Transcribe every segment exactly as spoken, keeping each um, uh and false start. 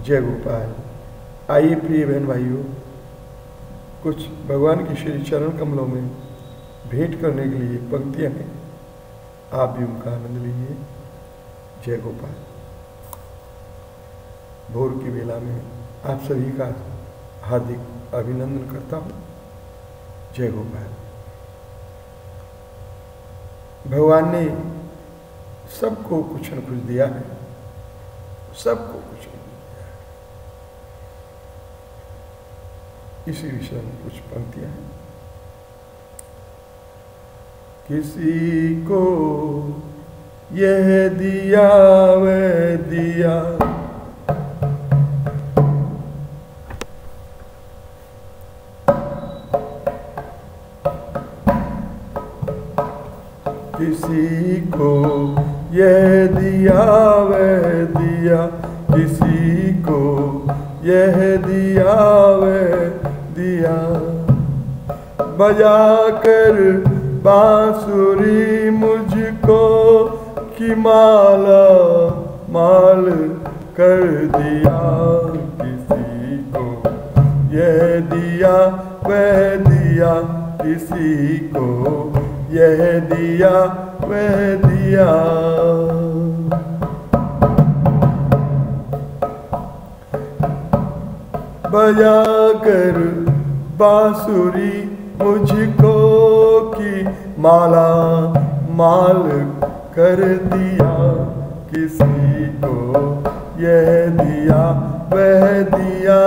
जय गोपाल। आइए प्रिय बहन भाइयों, कुछ भगवान के श्री चरण कमलों में भेंट करने के लिए पंक्तियां हैं, आप भी उनका आनंद लीजिए। जय गोपाल। भोर की बेला में आप सभी का हार्दिक अभिनंदन करता हूँ। जय गोपाल। भगवान ने सबको कुछ न कुछ दिया है, सबको कुछ न कुछ दिया है। इसी विषय में कुछ पंक्तियां हैं। किसी को यह दिया वह दिया, किसी को यह दिया वह दिया, किसी को यह दिया वह दिया, बजाकर बांसुरी मुझको की माला माल कर दिया। किसी को यह दिया वह दिया, किसी को यह दिया वह दिया, बजाकर बांसुरी मुझको की माला माल कर दिया। किसी को यह दिया वह दिया,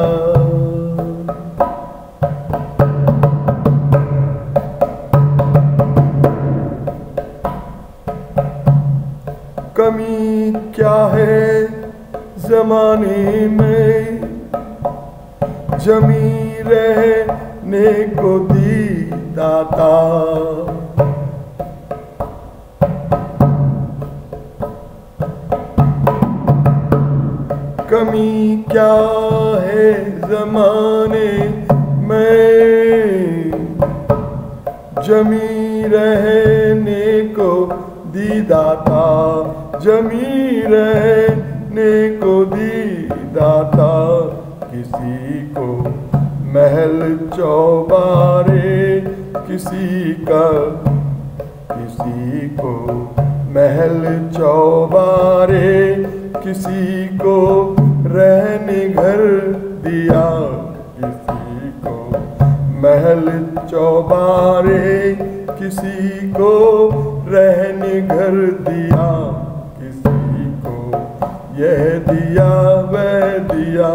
कमी क्या है जमाने में, जमी रहने को दी दाता, कमी क्या है जमाने में, जमी रहने को दी दाता, जमी रहने को दी दाता। किसी को महल चौबारे, किसी का किसी को महल चौबारे, किसी को रहने घर दिया। किसी को महल चौबारे, किसी को रहने घर दिया, किसी को यह दिया वह दिया,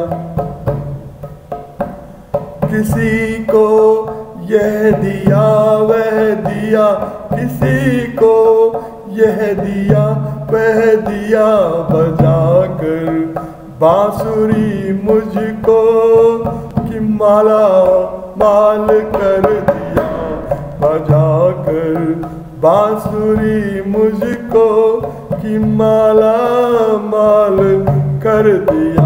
किसी को यह दिया वह दिया, किसी को यह दिया वह दिया, बजाकर बांसुरी मुझको की माला माल कर दिया, बजाकर बांसुरी मुझको की माला माल कर दिया।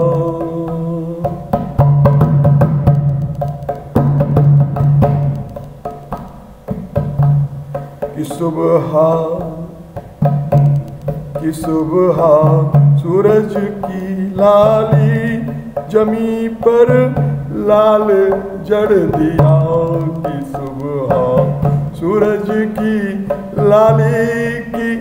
कि सुबह कि सुबह सूरज की लाली जमी पर लाल जड़ दिया। कि सुबह सूरज की लाली की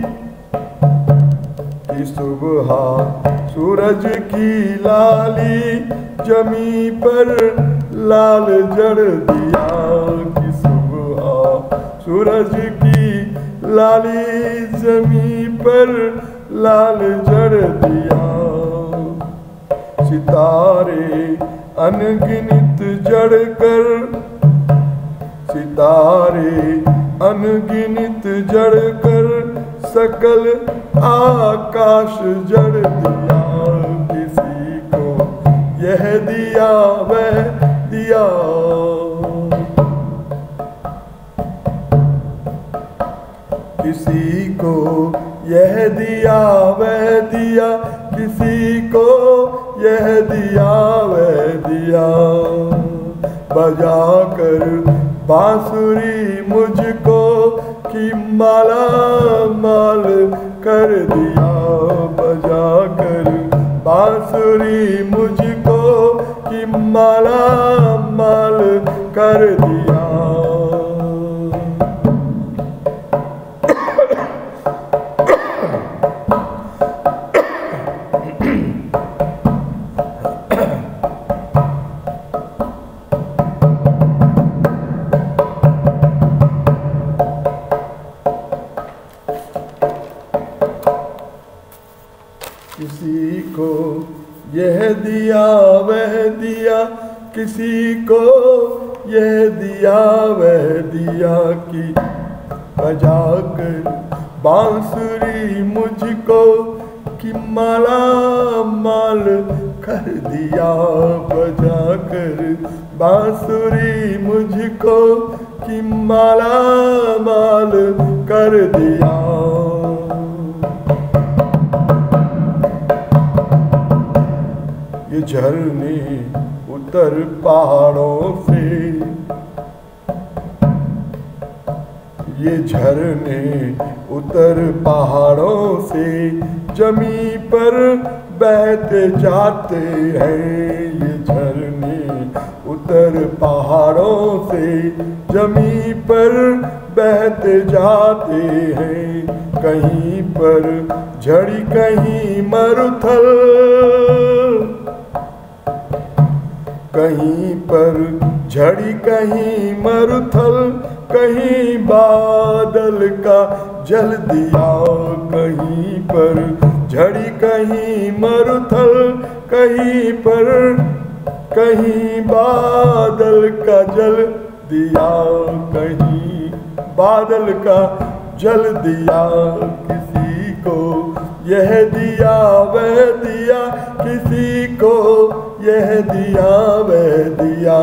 कि सुबह सूरज की लाली जमी पर लाल जड़ दिया। कि सुबह सूरज की लाली जमी पर लाल जड़ दिया। सितारे अनगिनत जड़ कर, सितारे अनगिनत जड़ कर सकल आकाश जड़ दिया। किसी को यह दिया वह दिया, किसी को यह दिया वह दिया, किसी को यह दिया वह दिया, बजाकर बांसुरी मुझको की माला माल कर दिया। बजाकर बांसुरी मुझको कि माला माल कर दिया। किसी को यह दिया वह दिया, किसी को यह दिया वह दिया कि बजाकर बांसुरी मुझको कि माला माल कर दिया। बजाकर बांसुरी मुझको कि माला माल कर दिया। ये झरने उतर पहाड़ों से, ये झरने उतर पहाड़ों से जमी पर बहते जाते हैं। ये झरने उतर पहाड़ों से जमी पर बहते जाते हैं। कहीं पर झड़ी कहीं मरुथल, कहीं पर झड़ी कहीं मरुथल, कहीं बादल का जल दिया। कहीं पर झड़ी कहीं मरुथल, कहीं पर कहीं बादल का जल दिया। कहीं बादल का जल दिया। किसी को यह दिया वह दिया, किसी को यह दिया वह दिया।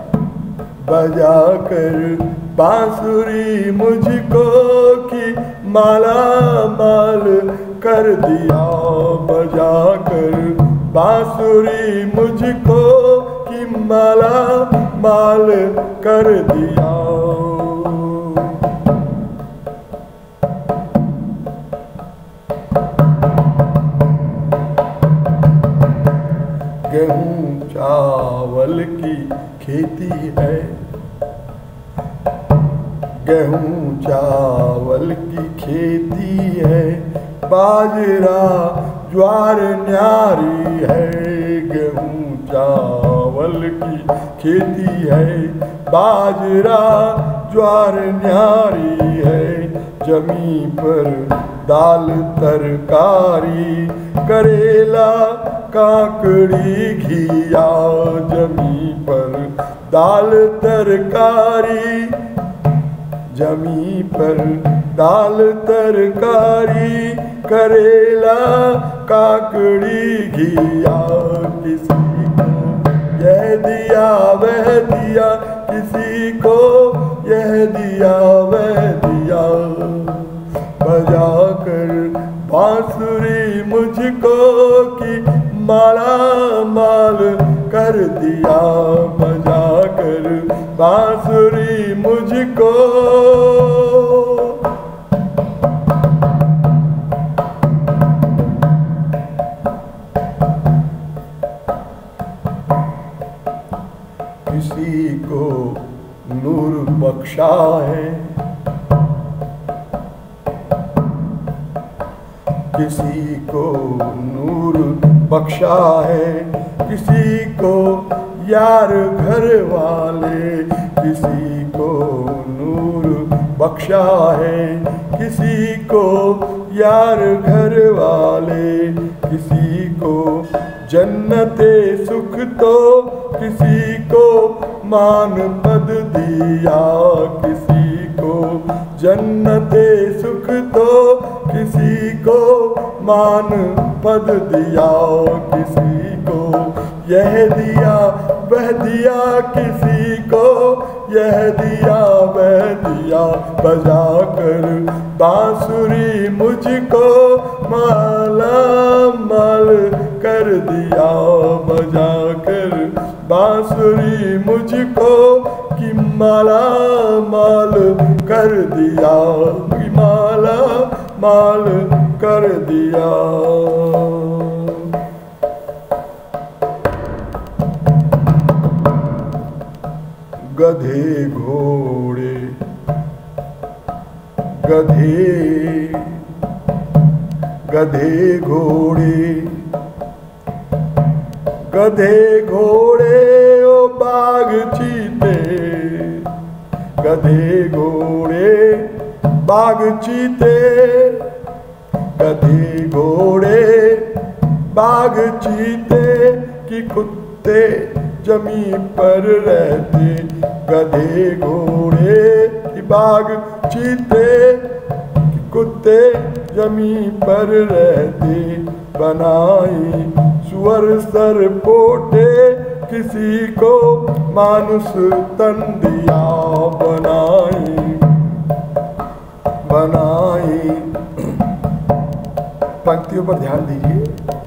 बजाकर बांसुरी मुझको कि माला माल कर दिया। बजाकर बांसुरी मुझको कि माला माल कर दिया। गेहूं चावल की खेती है, गेहूं चावल की खेती है। बाजरा ज्वार न्यारी है, गेहूं चावल की खेती है। बाजरा ज्वार न्यारी है। जमी पर दाल तरकारी, करेला काकड़ी घिया। जमी पर दाल तरकारी, जमी पर दाल तरकारी, करेला काकड़ी घिया। किसी को यह दिया वह दिया, किसी को यह दिया वह दिया। बजाकर बांसुरी मुझको कि माला माल कर दिया। बजाकर बांसुरी मुझको किसी को नूर बख्शा है, किसी को नूर बख्शा है। किसी को यार घर वाले, किसी को नूर बख्शा है। किसी को यार घर वाले, किसी को जन्नते सुख तो किसी को मान पद दिया। किसी को जन्नते सुख तो किसी को मान पद दिया। किसी को यह दिया वह दिया, किसी को यह दिया वह दिया। बजाकर बांसुरी मुझको माला माल कर दिया। बजाकर बांसुरी मुझको कि माला माल कर दिया, कि माला माल कर दिया। गधे घोड़े गधे गधे घोड़े गधे घोड़े ओ बाघ चीते गधे घोड़े बाघ चीते गधे घोड़े बाघ चीते कि कुत्ते जमीन पर रहते गधे घोड़े कि बाघ चीते कि कुत्ते जमीन पर रहते बनाई सुअर सर पोटे किसी को मानुष तन दिया बनाई बनाई। पंक्तियों पर ध्यान दीजिए।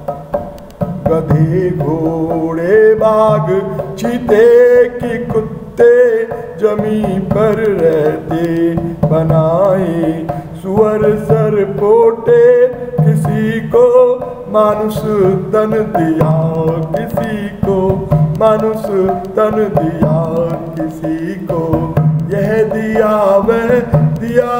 गधे घोड़े बाघ चीते कि कुत्ते जमीन पर रहते बनाए सुअर सर पोटे किसी को मानुष तन दिया किसी को मानुष तन दिया किसी को यह दिया वह दिया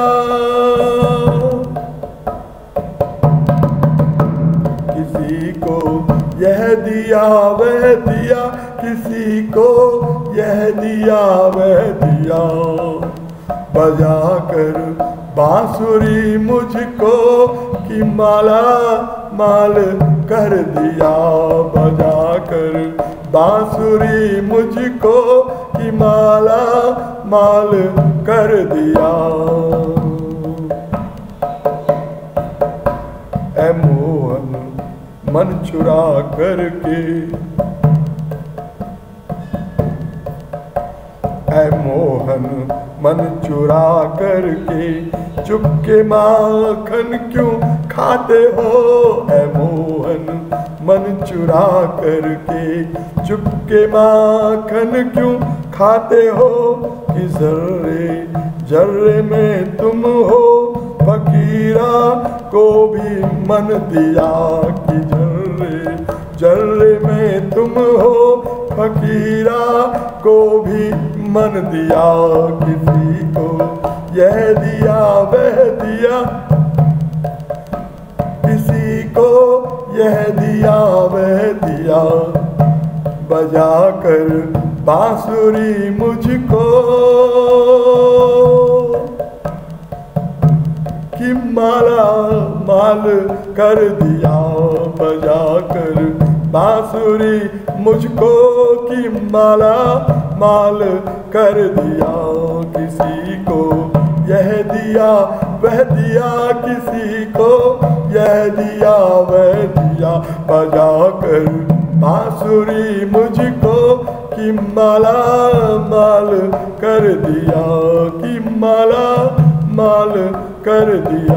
किसी को यह दिया वह दिया किसी को यह दिया वह दिया बजा कर बांसुरी मुझको कि माला माल कर दिया बजा कर बांसुरी मुझको कि माला माल कर दिया। ऐ मोहन मन चुरा करके ऐ मोहन मन चुरा करके चुपके माखन क्यों खाते हो ऐ मोहन मन चुरा करके चुपके माखन क्यों खाते हो कि जर्रे जर्रे में तुम हो फकीरा को भी मन दिया कि जर्रे जर्रे में तुम हो फकीरा को भी मन दिया किसी को यह दिया वह दिया किसी को यह दिया वह दिया बजा कर बांसुरी मुझको कि माला माल कर दिया बजा कर बांसुरी मुझको कि माला माल कर दिया किसी को यह दिया वह दिया किसी को यह दिया वह दिया बजा कर बांसुरी मुझको कि माला माल कर दिया कि माला माल कर दिया।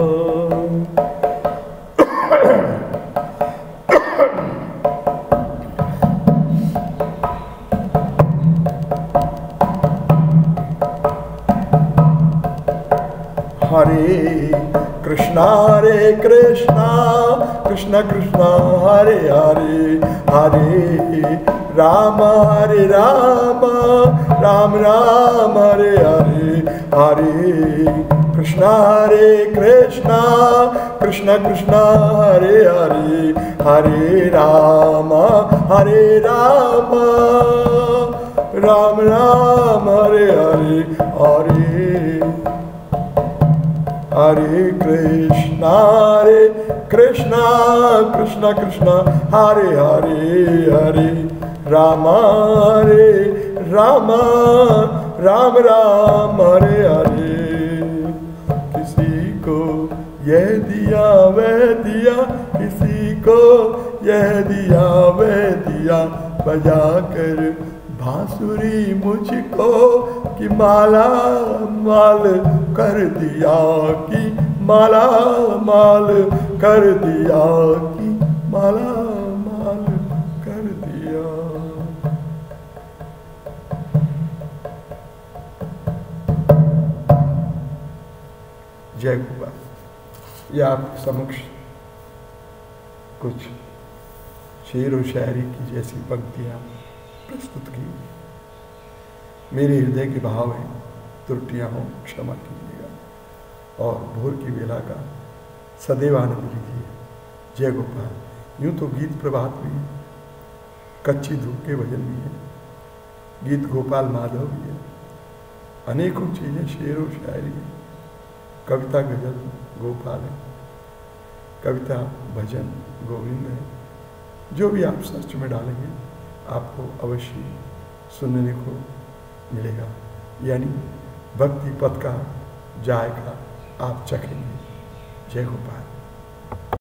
हरे कृष्णा हरे कृष्णा कृष्ण कृष्णा हरे हरे हरे राम हरे राम राम राम हरे हरे हरे कृष्णा हरे कृष्णा कृष्ण कृष्ण हरे हरे हरे राम हरे राम राम राम हरे हरे हरे हरे कृष्णा हरे कृष्णा कृष्ण कृष्ण हरे हरे हरे राम हरे राम राम राम हरे हरे किसी को यह दिया वह दिया किसी को यह दिया वह दिया बजा कर बांसुरी मुझको कि माला माल कर दिया कि माला माल कर दिया कि माला माल कर दिया। जय गोपाल। यह आप समक्ष कुछ शेर और शायरी की जैसी पंक्तियां प्रस्तुत की। मेरे हृदय के भाव हैं, त्रुटियाँ हों क्षमा कीजिएगा। और भोर की बेला का सदैव आनंद लीजिए। जय गोपाल। यूँ तो गीत प्रभात भी है, कच्ची धूप के भजन भी है, गीत गोपाल माधव भी है, अनेकों चीज़ें, शेर व शायरी है, कविता गजल गोपाल है, कविता भजन गोविंद है। जो भी आप सर्च में डालेंगे आपको अवश्य सुनने को मिलेगा, यानी भक्ति पथ का जायका आप चखेंगे। जय गोपाल।